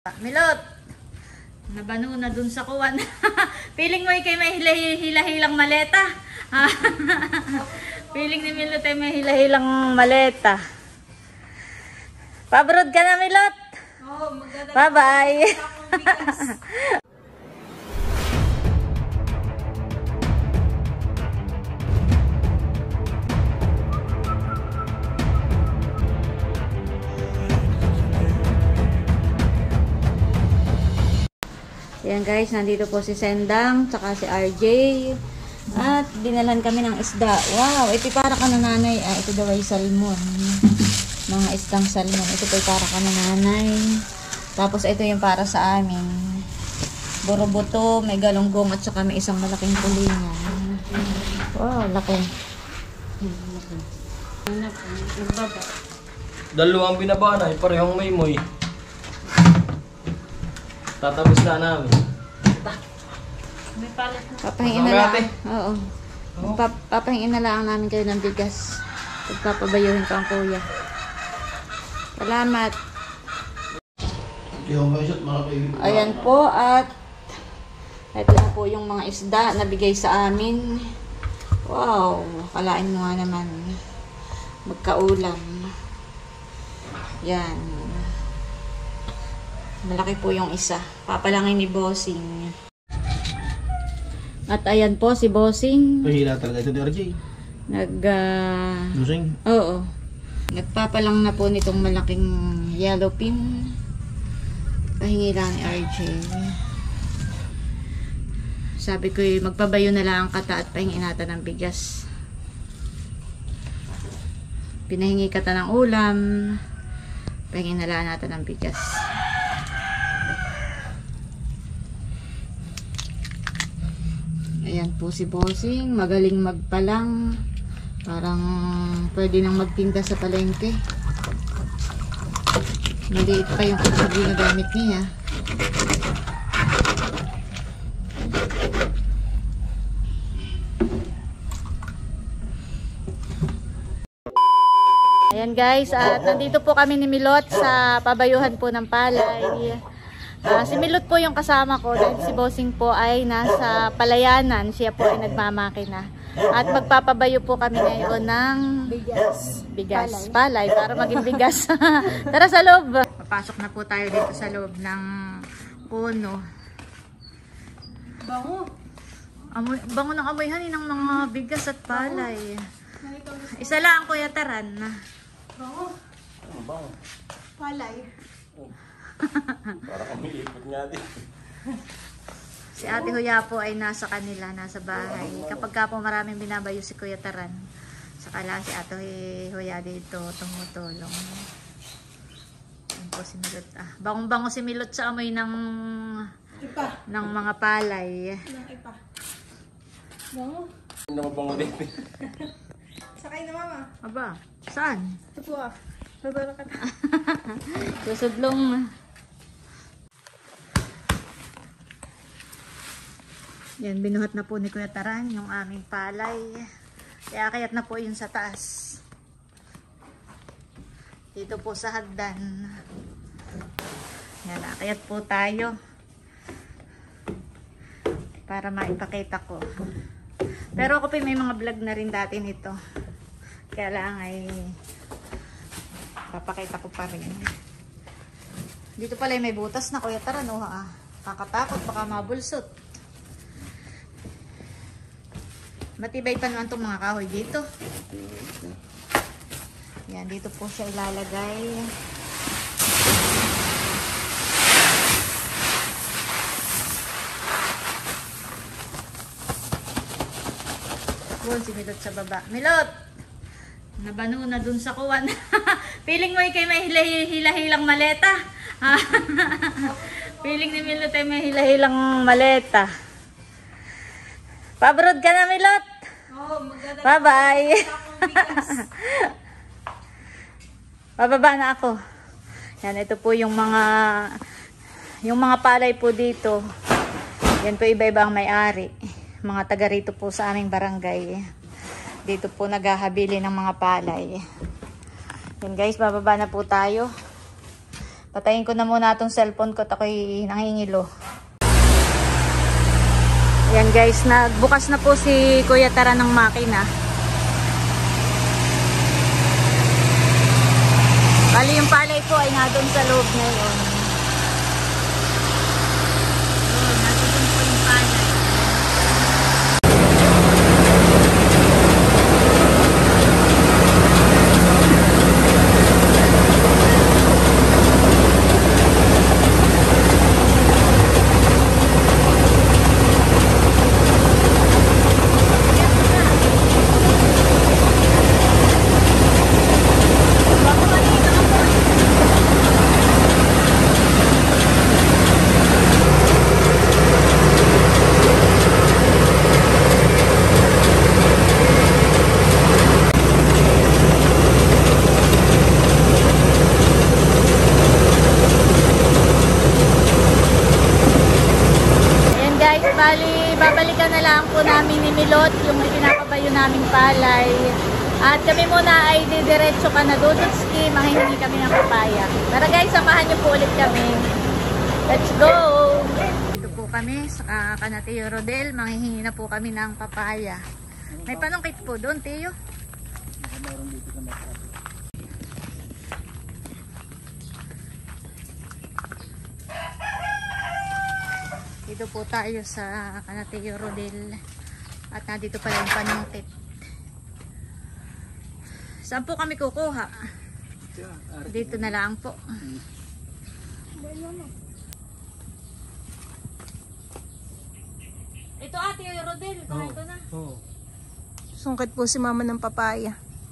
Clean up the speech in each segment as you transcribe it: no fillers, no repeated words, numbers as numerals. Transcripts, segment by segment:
Milot, nabano na dun sa kuwan. Feeling mo ikay may hila-hilang maleta. Feeling ni Milot ay may hila-hilang maleta. Pabrod ka na, Milot. Bye-bye. Ayan guys, nandito po si Sendang, tsaka si RJ. At dinalan kami ng isda. Wow, ito para ka na nanay. Ito daw ay salmon. Mga isdang salmon. Ito po para ka na nanay. Tapos ito yung para sa amin. Boroboto, may galunggong at saka may isang malaking tulingan. Wow, laki. Dalawang binabanay, parehong may moy. Tatabis na namin. May palit na. Papahingin na lang. Oo. Papahingin na lang namin kayo ng bigas. Pagpapabayuhin ko ang kuya. Salamat. Ayan po at ito na po yung mga isda na bigay sa amin. Wow, kalain mo nga naman. Magkaulam. Yan. Malaki po yung isa. Papalangin ni Bossing. At ayan po si Bossing. Pahila talaga ito ni RJ. Bossing? Oo. Nagpapalang na po nitong malaking yellow pin. Pahingi lang ni RJ. Sabi ko magpabayo na lang ang kata at pahingi natin ng bigas. Pinahingi kata ng ulam. Pahingi na lang natin ng bigas. Ayan po si Bossing, magaling magpalang. Parang pwede nang magtinda sa palengke. Maliit pa yung kutsara na gamit niya. Ayan guys, at nandito po kami ni Milot sa pabayuhan po ng palay. Si Milot po yung kasama ko dahil si Bossing po ay nasa palayanan. Siya po ay nagmamakina. At magpapabayo po kami ngayon ng bigas. Palay para maging bigas. Tara sa loob. Papasok na po tayo dito sa loob ng puno. Bango. Bango ng amoyhan ng mga bigas at palay. Isa lang Kuya Taran. Bango. Bango. Palay. Para kami ipot nga din. Si Ate Huya po ay nasa kanila, nasa bahay. Kapag ka po maraming binabayo si Kuya Taran, saka lang si Ate Huya dito tumutulong. Ayan po si Milot. Bangong-bango si Milot sa amoy ng mga palay. Ipa. Bango. Hindi naman bango din. Sakay na mama. Aba, saan? Ito po Babara ka na. Susudlong. Yan, binuhat na po ni Kuya Taran yung aming palay. Kaya kayat na po yun sa taas. Dito po sa hagdan. Yan, kayat po tayo. Para maipakita ko. Pero ako pa may mga vlog na rin dati nito. Kaya lang ay papakita ko pa rin. Dito pala may butas na Kuya Taran. Kakatakot, baka mabulsot. Matibay pa naman itong mga kahoy dito. Yan, dito po siya ilalagay. Doon si Milot sa baba. Milot! Nabano na dun sa kuwan. Feeling mo ikay may hila-hilang maleta. Feeling ni Milot ay may hila-hilang maleta. Pabrod ka na, Milot. Bye-bye. Bababa na ako. Yan, ito po yung mga palay po dito. Yan po iba-iba ang may-ari. Mga taga rito po sa aming barangay. Dito po naghahabili ng mga palay. Yan guys, bababa na po tayo. Patayin ko na muna itong cellphone ko at ako'y nangingilo. Ayan guys, nagbukas na po si Kuya Tara ng makina. Bali yung palay po ay nandun sa loob ngayon. Nandun po yung palay. Bali, babalikan na lang po namin ni Milot yung pinapabayo naming palay. At kami muna ay didiretso ka na Dudutski, manghihingi kami ng papaya. Tara guys, samahan niyo po ulit kami. Let's go! Dito po kami sa Kanateo Rodel, manghihingi na po kami ng papaya. May panungkit po doon, Teo. Dito po tayo sa Kanateo Rodel at nandito pala yung panungkit. Saan po kami kukuha? Dito na lang po. Ito ate Rodel, kain ko na. Sungkit po si mama ng papaya.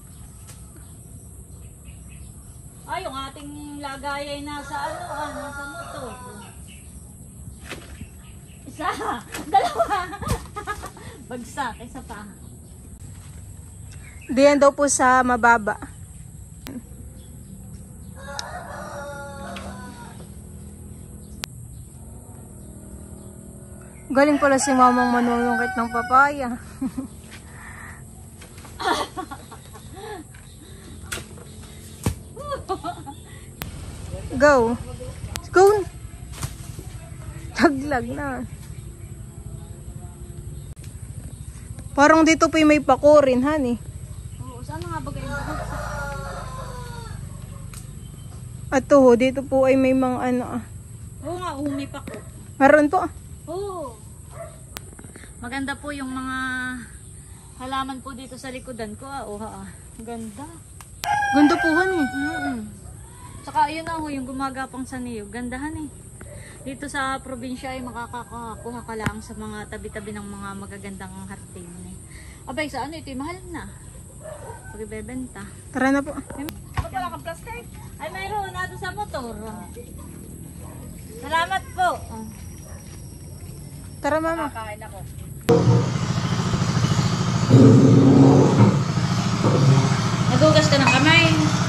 Ay, yung ating lagay ay nasa nasa motor. Isa, dalawa. Bagsak, isa pa. Diyan daw po sa mababa. Galing pala si mamang manunungkit ng papaya. Go. Go. Taglag na. Parang dito po may pakurin, honey. Oo, saan nga bagay mo? At to, dito po ay may mga ano. Oo nga, may pako. Meron po. Oo. Maganda po yung mga halaman po dito sa likodan ko. Ganda. Ganda po, honey. Tsaka ayun na ho, yung gumagapang sa niyog. Gandahan eh. Dito sa probinsya ay makakakuha ka lang sa mga tabi-tabi ng mga magagandang hardin. Abay, sa ano ito? Mahal na. Pag ibebenta. Tara na po. Ba't wala kang plastic? Ay, mayroon na doon sa motor. Salamat po. Tara, mama. Kakain ako. Nagugas ka ng kamay.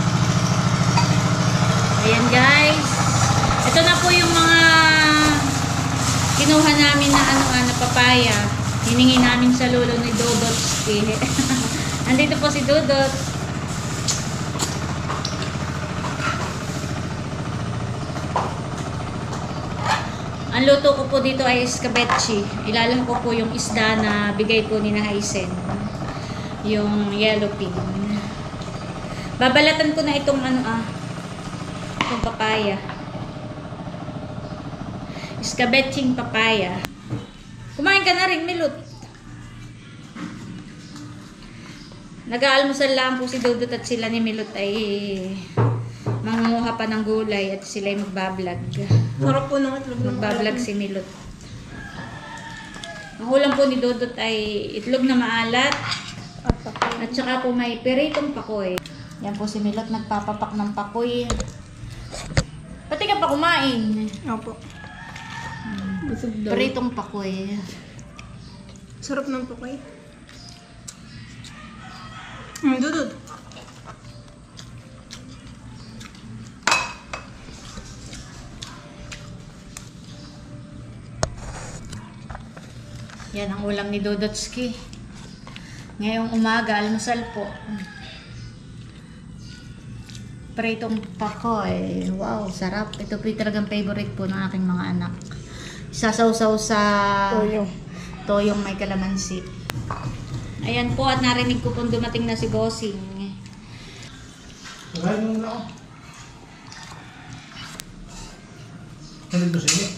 Ayan guys. Ito na po yung mga kinuha namin na na papaya. Hiningi namin sa lolo ni Dodot. Andito po si Dodot. Ang luto ko po dito ay escabeche. Ilalang ko po yung isda na bigay ko ni Nahaisen. Yung yellow pin. Babalatan ko na itong itong papaya. Escabeching papaya. Kumain ka na rin, Milot. Nag-aalmusal lang po si Dudut at sila ni Milot ay mangunguha pa ng gulay at sila ay magbablog. Sarap po ng itlog ng Magbablog si Milot. Ang ulam po ni Dudut ay itlog na maalat at saka po may peritong pakoy. Yan po si Milot nagpapapak ng pakoy. Pati ka pa kumain. Opo. Peritong pakoy. Sarap ng pakoy. Dudut. Yan ang ulam ni Dodotski. Ngayong umaga, almusal po. Pritong pakoy. Wow, sarap. Ito po yung talagang favorite po ng aking mga anak. Sasawsaw sa toyong may kalamansi. Ayan po, at narinig ko pong dumating na si Bossing. Kaya nung na ako. Ano ba siya?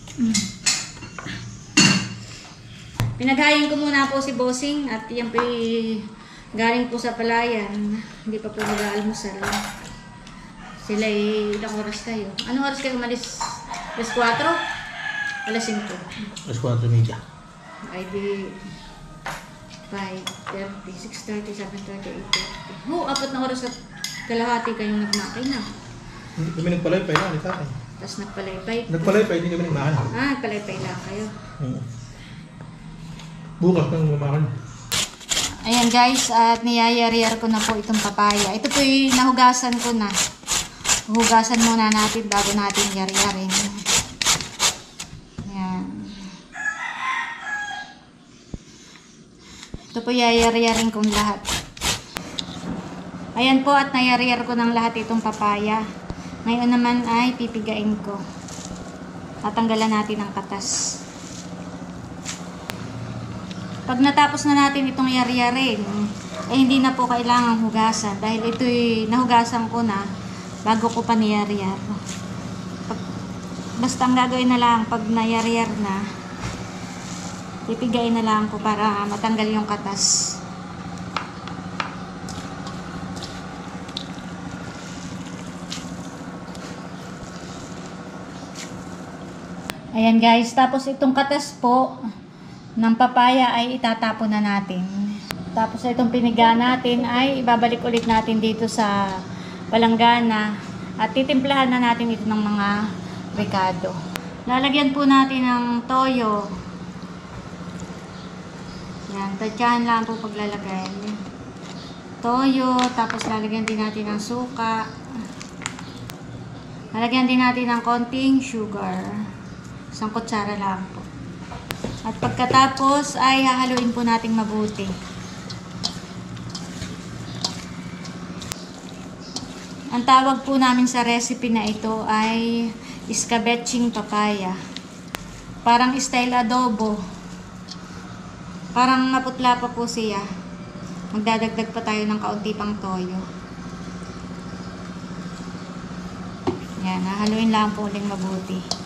Pinaghain ko muna po si Bossing at yan po galing po sa palayan. Hindi pa po nag-aalmusal. Sila ilang oras kayo? Anong oras kayo umalis? Alas 4? Alas 5? Alas 4:30. Ay di 5:30, 6:30, 7:30, 8:30. Oo, 4 na oras at kalahati kayong nagmakina. Hindi kami nagpalaypay na, ni tatay. Tapos nagpalaypay. Nagpalaypay, hindi kami nagmakan. Nagpalaypay lang kayo. Bukas nang mamakan. Ayan guys, at niyayari-yari ko na po itong papaya. Ito po yung nahugasan ko na. Hugasan muna natin bago natin yari-yarin. Ayan. Ito po yayari-yarin kong lahat. Ayan po, at nayari-yari ko ng lahat itong papaya. Ngayon naman ay pipigain ko. Tatanggalan natin ang katas. Pag natapos na natin itong yari-yarin, eh hindi na po kailangang hugasan. Dahil ito'y nahugasan ko na bago ko pa niyari-yar. Basta ang gagawin na lang pag nayari-yar na, pipigain na lang ko para matanggal yung katas. Ayan guys, tapos itong katas po ng papaya ay itatapon na natin. Tapos itong piniga natin ay ibabalik ulit natin dito sa palanggana at titimplahan na natin ito ng mga ricado. Lalagyan po natin ng toyo. Yan, tadyahan lang po paglalagay. Toyo, tapos lalagyan din natin ng suka. Lalagyan din natin ng konting sugar. Isang kutsara lang po. At pagkatapos ay hahaluin po nating mabuti. Ang tawag po namin sa recipe na ito ay escabeching papaya. Parang style adobo. Parang maputla pa po siya. Magdadagdag pa tayo ng kaunti pang toyo. Yan, hahaluin lang po uling mabuti.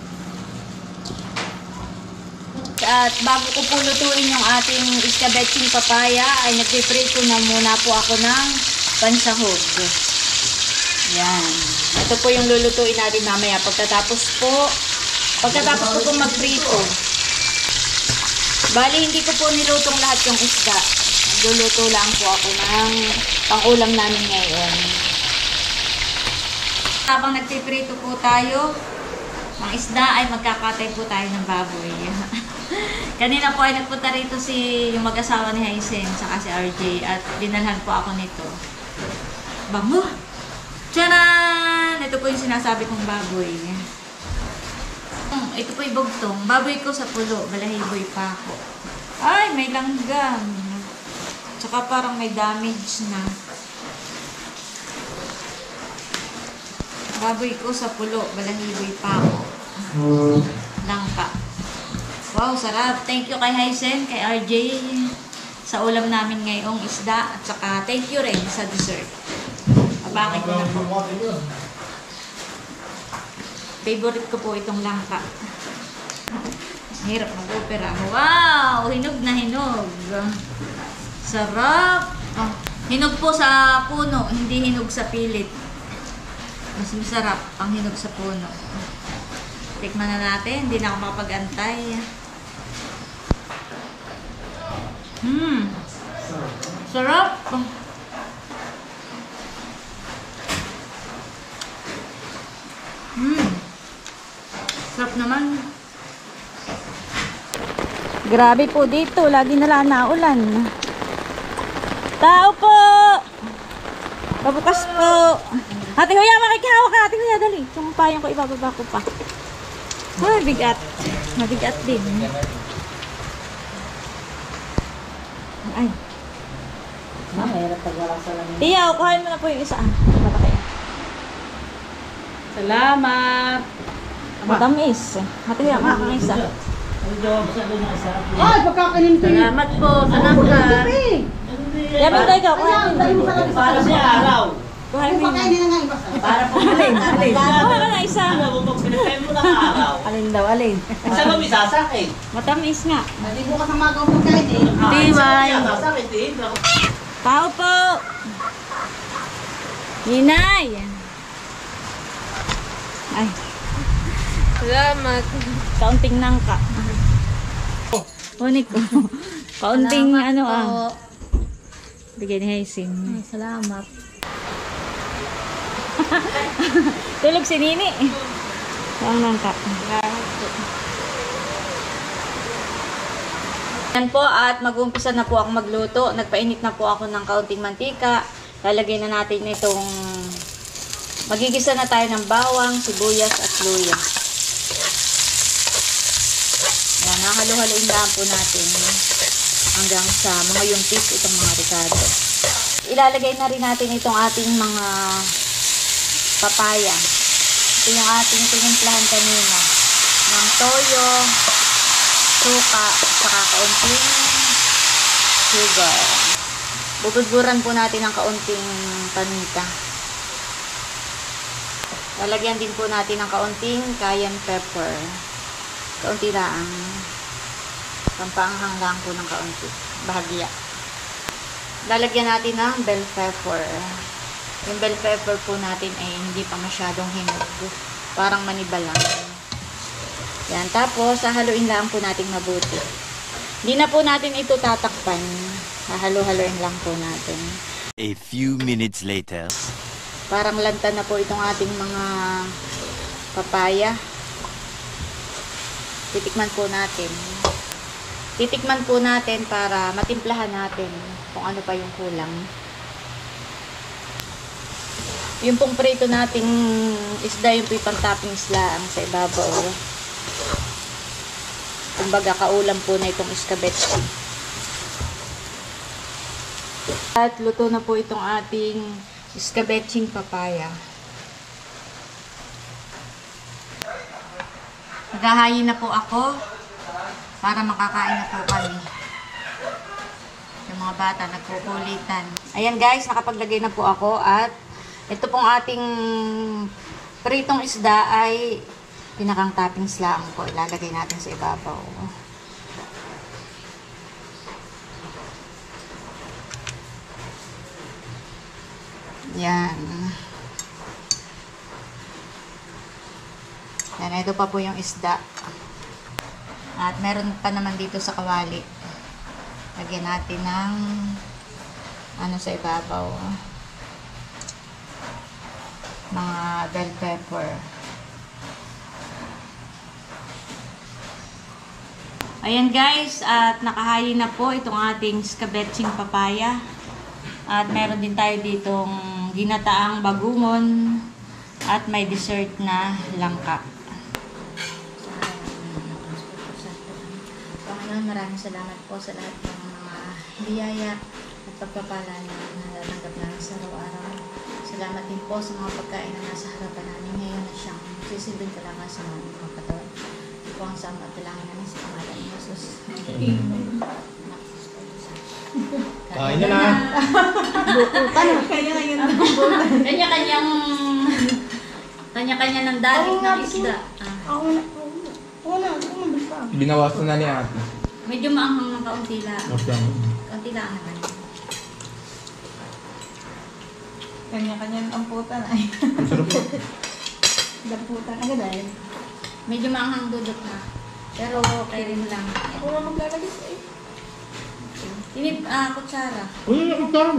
At bago ko po lutuin yung ating escabeching papaya, ay nagpiprito na muna po ako ng pansahog. Yan. Ito po yung lulutuin natin mamaya. Pagkatapos ko po magprito. Bali, hindi ko po nilutong lahat yung isda. Luluto lang po ako ng pang-ulam namin ngayon. Habang nagpiprito po tayo ng isda, ay magkakatay po tayo ng baboy. Kanina po ay nagpunta rito yung mag-asawa ni Haisen saka si RJ at dinalhan po ako nito. Bango! Tcharan! Ito po yung sinasabi kong baboy. Ito po yung bugtong. Baboy ko sa pulo. Balahiboy pa ako. Ay, may langgam. Tsaka parang may damage na. Baboy ko sa pulo. Balahiboy pa ako. Langka. Wow, sarap. Thank you kay Haisen, kay RJ sa ulam namin ngayong isda. At saka thank you rin sa dessert. Abangin ko na po. Favorite ko po itong langka. Hirap mag-opera. Wow! Hinog na hinog. Sarap! Oh, hinog po sa puno, hindi hinog sa pilit. Mas masarap ang hinog sa puno. Tikman na natin. Hindi na ako makapag-antay. Sarap! Sarap naman. Grabe po dito. Lagi na lang naulan. Tao po! Pabukas po. Ate Huya, makikihawak ka. Ate Huya, dali. Yung payong ko, ibababa ko pa. Ay, bigat. Mabigat din. Ay. Mahirap pag wala sa lamin. Tiyaw, kuhain mo na po yung isa. Malaki. Salamat. Matamis. Hati nga, makakangisa. Ay, pagkakanin ko. Salamat po. Salamat ka. Kaya mo tayo ka, kuhain mo. Para sa araw. Kuhain mo. Para po. Alin. Kuha ka na isa. Pinagkain mo ng araw. Alin daw, alin. Saan mo misasakit? Matamis nga. Hindi mo ka sa mga pagkain eh. Tibay. Sasakit eh. Tao po. Ninay. Ay. Salamat. Kaunting nangka. Unik ko. Kaunting ano ah. Bigyan ni Haising. Salamat. Tulog si Nini. Ang nangka. Yan po at mag-umpisa na po ako magluto. Nagpainit na po ako ng kaunting mantika. Lalagay na natin itong magigisa na tayo ng bawang, sibuyas at luya. Yan, nakahalo-haloin lang po natin hanggang sa mga yumpis itong mga ricado. Ilalagay na rin natin itong ating mga papaya. Ito yung ating tinimplahan kanina ng toyo, suka, saka kaunting sugar. Bubudburan po natin ng kaunting paminta. Lalagyan din po natin ng kaunting cayenne pepper. Kaunti lang. Pampaanghang lang po ng kaunti. Bahagya. Lalagyan natin ng bell pepper. Yung bell pepper po natin ay hindi pa masyadong hinog. Parang maniba lang. Yan. Tapos, hahaluin lang po natin mabuti. Hindi na po natin ito tatakpan. Hahalo-haloin lang po natin. A few minutes later. Parang lanta na po itong ating mga papaya. Titikman po natin. Titikman po natin para matimplahan natin kung ano pa yung kulang. Yung pong prito nating isda, yung pang-toppings lang sa ibabaw. Kumbaga, kaulam po na itong escabeche. At luto na po itong ating escabeching papaya. Naghahayin na po ako para makakain na po kami. Yung mga bata nagkukulitan. Ayan guys, nakapaglagay na po ako at ito pong ating pritong isda ay pinakang toppings lang po. Ilalagay natin sa ibabaw. Yan. Yan, ito pa po yung isda. At meron pa naman dito sa kawali. Lagyan natin ng ano sa ibabaw. Mga bell pepper. Ayan guys, at nakahayin na po itong ating escabeching papaya. At meron din tayo ditong ginataang bagungon at may dessert na langka. Panginoon, maraming salamat po sa lahat ng mga biyaya at pagpapala na natatanggap namin sa araw-araw. Salamat din po sa mga pagkain na nasa harapan namin ngayon na siyang sisilbing kalaman sa mga katawan. Ito po ang sama at dalangin namin sa pangalan ni Jesus. Kain na na. Kanya-kanya ng dalit ng isda. Binawasan na ni ate. Medyo maanghang ng kaunti lang. Okay. Kaunti lang naman. Kanya-kanya ang puta na. Ang sarap po. Damputan agad dahil. Medyo maanghang dudot na. Pero okay rin lang. Ako na maglalagay sa iyo. Tinip, kutsara. Uy, nakikita mo.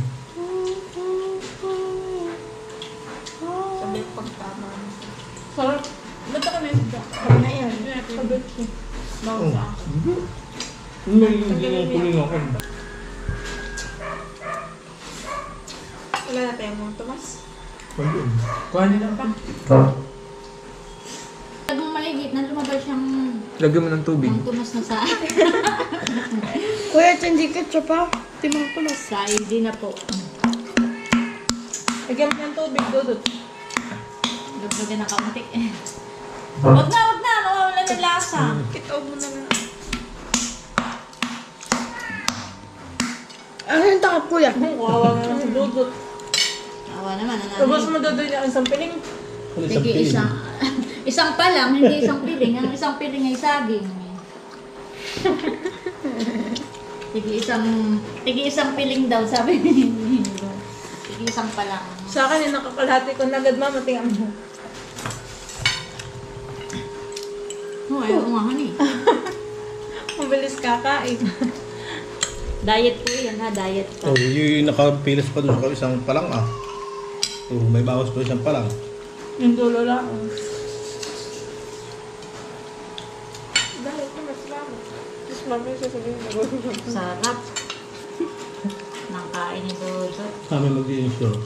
Sabi pagtama. Sarap. Ba't ka may isda? Sabi na yan. Sabi ko. Oh. Hindi mo puling ako. Wala na tayo mo, Tomas. Ayun. Kuha nila pa. Pag mong maligit na lumabas siyang Lagyan mo ng tubig. ang tumas na sa Kuya, change ketchup pa. Timang tumas. sa hindi na po. Lagyan mo ng tubig, Dudut. Lugan ng kaunti. Wag na, wag na. Mawawala ng lasa. Ito mo na lang. Ano yung takap kuya? Kawawa nga si Dudut. Awa naman. Tapos mo doon yung isang piling. Sige, isang pa lang, hindi isang piling. Ang isang piling ay saging. Sige, isang piling daw, sabi ni Nilo. Sige, isang pa lang. Sa akin, yung nakakalhati ko na agad, mama, tingnan mo. Oh, ayaw nga, honey. Mabilis kakain. Diet po yan, ha? Diet pa. Oh, yung nakapilis pa doon sa isang palang ah. Oh, may bawas pa isang palang. Yung dulo lang. Dahil ko mas lamo. Mas mami sasabihin mo. Sarap. Nang kain ni Dodot. Kami mag-i-insure.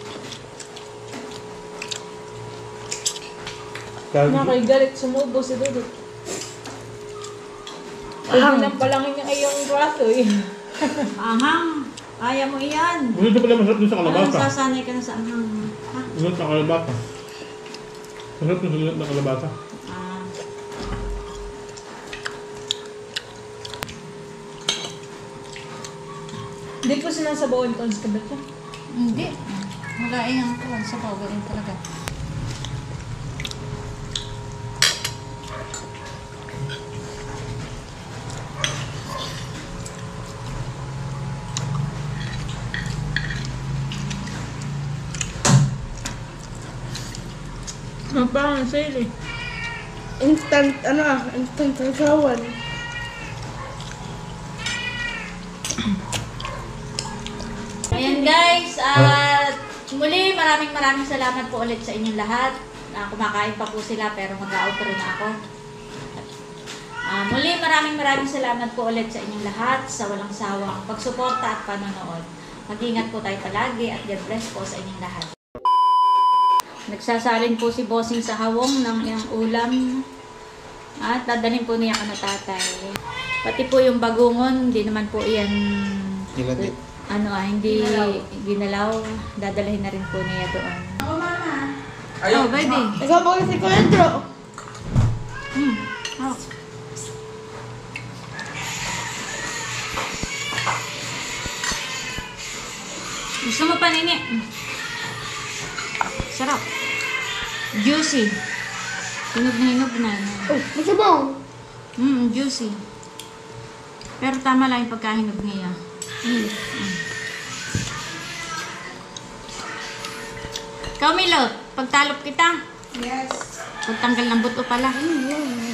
Nakay galit, sumubo si Dudut. Pwede lang palangin yung ayong braso eh. Ahang! Kaya mo iyan. Ano ito pala masarap dun sa Parang kalabasa? sasanay ka na sa anghang. Ha? Sunod na kalabasa. Masarap yung sunod na kalabasa. Ah. Hindi ko sinasabawan ko sa kabat yan. Hindi. Magain ang kuwan sa bawin talaga. Parang sale eh. Instant sasawan. Ayan guys, at muli maraming salamat po ulit sa inyong lahat. Kumakain pa po sila pero mag-outro na ako. Muli maraming salamat po ulit sa inyong lahat sa walang sawang pagsuporta at panonood. Mag-ingat po tayo palagi at God bless po sa inyong lahat. Nagsasalin po si Bossing sa hawong ng iyang ulam at dadalhin po niya ka na tatay. Pati po yung bagungon, hindi naman po iyan hindi ginalaw. Dadalhin na rin po niya doon. Ako mama. Oh, baby. Ikaw po si Kuendro. Oh. Gusto mo pa nini? Sarap. Juicy. Hinog na. Oh, masabaw. Juicy. Pero tama lang yung pagkahinog niya. Ikaw, Milot, pagtalop kita. Yes. Pagtanggal ng buto pala.